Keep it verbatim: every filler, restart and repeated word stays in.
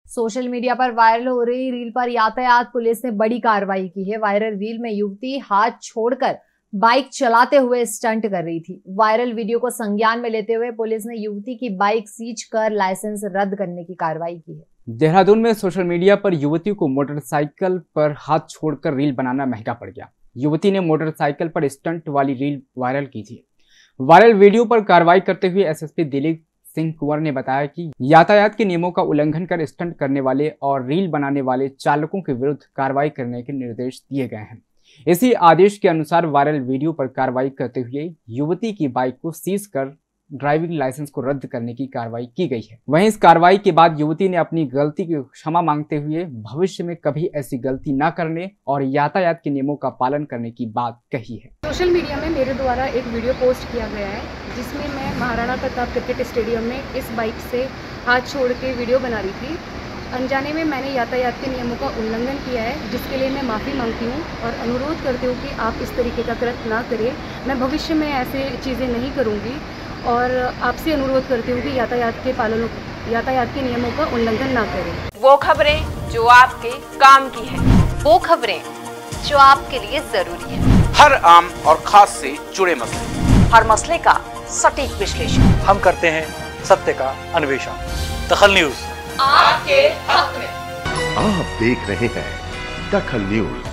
Social media पर viral हो रही रील पर यातायात पुलिस ने बड़ी कार्रवाई की है। वायरल रील में युवती हाथ छोड़कर बाइक चलाते हुए स्टंट कर रही थी। वायरल वीडियो को संज्ञान में लेते हुए पुलिस ने युवती की बाइक सीज कर लाइसेंस रद्द करने की कार्रवाई की है। देहरादून में सोशल मीडिया पर युवती को मोटरसाइकिल पर हाथ छोड़कर रील बनाना महंगा पड़ गया। युवती ने मोटरसाइकिल पर स्टंट वाली रील वायरल की थी। वायरल वीडियो पर कार्रवाई करते हुए एसएसपी दिलीप सिंह कुंवर ने बताया कि यातायात के नियमों का उल्लंघन कर स्टंट करने वाले और रील बनाने वाले चालकों के विरुद्ध कार्रवाई करने के निर्देश दिए गए हैं। इसी आदेश के अनुसार वायरल वीडियो पर कार्रवाई करते हुए युवती की बाइक को सीज कर ड्राइविंग लाइसेंस को रद्द करने की कार्रवाई की गई है। वहीं इस कार्रवाई के बाद युवती ने अपनी गलती की क्षमा मांगते हुए भविष्य में कभी ऐसी गलती न करने और यातायात के नियमों का पालन करने की बात कही है। सोशल मीडिया में मेरे द्वारा एक वीडियो पोस्ट किया गया है जिसमें मैं महाराणा प्रताप क्रिकेट स्टेडियम में इस बाइक से हाथ छोड़ के वीडियो बना रही थी। अनजाने में मैंने यातायात के नियमों का उल्लंघन किया है, जिसके लिए मैं माफ़ी मांगती हूँ और अनुरोध करती हूँ कि आप इस तरीके का कृत्य ना करें। मैं भविष्य में ऐसे चीज़ें नहीं करूँगी और आपसे अनुरोध करती हूँ कि यातायात के पालन यातायात के नियमों का उल्लंघन ना करें। वो खबरें जो आपके काम की है, वो खबरें जो आपके लिए जरूरी है, हर आम और खास से जुड़े मसले, हर मसले का सटीक विश्लेषण हम करते हैं, सत्य का अन्वेषण। दखल न्यूज आपके हक में। आप देख रहे हैं दखल न्यूज।